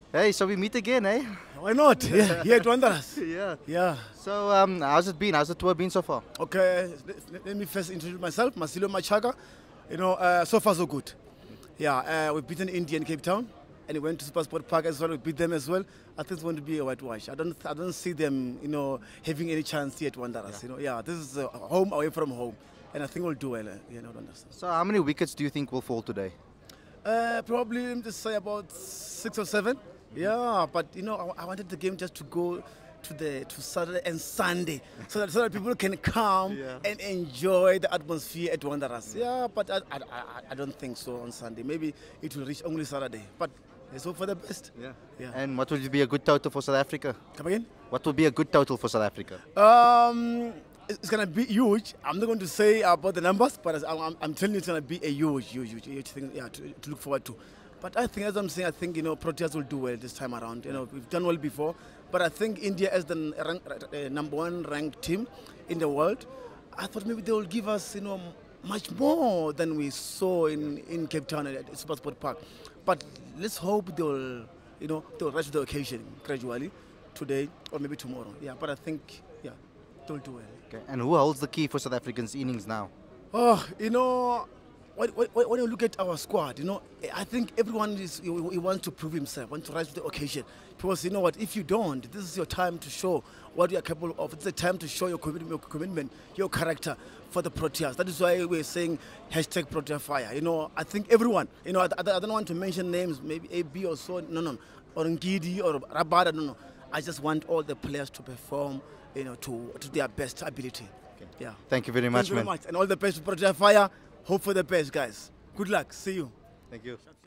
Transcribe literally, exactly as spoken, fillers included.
Hey, so we meet again, eh? Why not? Yeah, here at Wanderers. Yeah. Yeah. So, um, how's it been? How's the tour been so far? Okay, let, let me first introduce myself, Marcelo Machaga. You know, uh, so far so good. Yeah, uh, we've beaten India in Cape Town, and we went to Supersport Park as well. We beat them as well. I think it's going to be a whitewash. I don't, I don't see them, you know, having any chance here at Wanderers. Yeah. You know, yeah, this is uh, home away from home, and I think we'll do well. Uh, you know, Wanderers. So, how many wickets do you think will fall today? Uh, probably let me just say about six or seven. Yeah, but you know, I, I wanted the game just to go to the to Saturday and Sunday, so that so that people can come Yeah. and enjoy the atmosphere at Wanderers. Yeah, but I, I, I, I don't think so on Sunday. Maybe it will reach only Saturday. But let's hope for the best. Yeah. Yeah. And what would be a good total for South Africa? Come again? What would be a good total for South Africa? Um, it's gonna be huge. I'm not going to say about the numbers, but I'm, I'm, I'm telling you, it's gonna be a huge, huge, huge, huge thing. Yeah, to, to look forward to. But I think, as I'm saying, I think, you know, Proteas will do well this time around. You know, we've done well before. But I think India, as the rank, uh, number one ranked team in the world, I thought maybe they will give us, you know, much more than we saw in, in Cape Town at Supersport Park. But let's hope they will, you know, they will rise to the occasion gradually, today or maybe tomorrow. Yeah, but I think, yeah, they'll do well. Okay. And who holds the key for South Africans' innings now? Oh, you know, when, when, when you look at our squad, you know, I think everyone is he, he wants to prove himself, wants to rise to the occasion. Because you know what, if you don't, this is your time to show what you are capable of. It's the time to show your commitment, your, commitment, your character for the Proteas. That is why we're saying hashtag Protea Fire. You know, I think everyone, you know, I, I don't want to mention names, maybe A B or so, no, no, or Ngidi or Rabada, no, no. I just want all the players to perform, you know, to, to their best ability. Okay. Yeah. Thank you very much, Thank you man. very much. And all the best to Protea Fire. Hope for the best, guys. Good luck. See you. Thank you.